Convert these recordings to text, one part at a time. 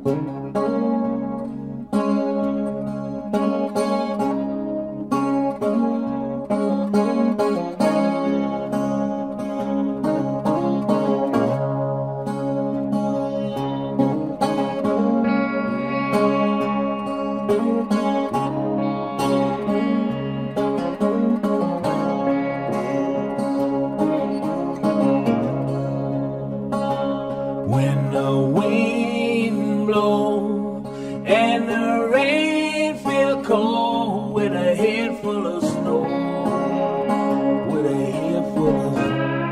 When the wind blows and the rain feels cold, with a head full of snow, with a head full of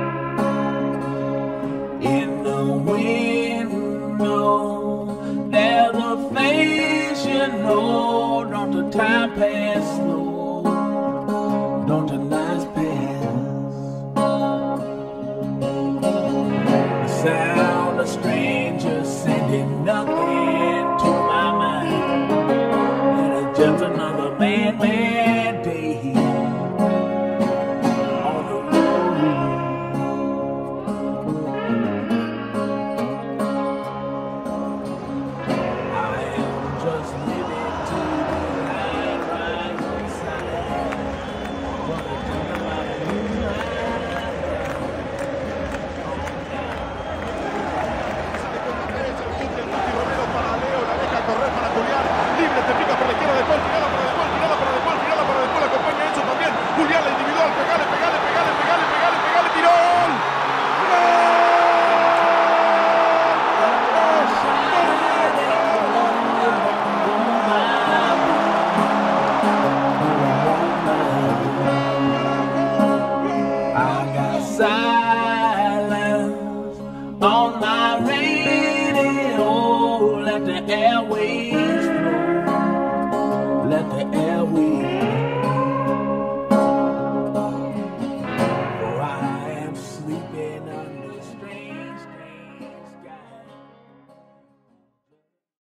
snow. In the window, there's a face you know. Don't the time pass slow? Don't the nights pass? The sound of strangers sending nothing to my mind, and it's just another man-made day on the road. I am just living to the light right beside, but it's just about a moonlight. Correr para Julián, libre, te pica por la izquierda de Paul, tirada para De Paul, tirada para De Paul, tirada para De Paul, acompaña a Enzo también. Julián, la individual, pegale, tiró. I got silence on my radio, let the airwaves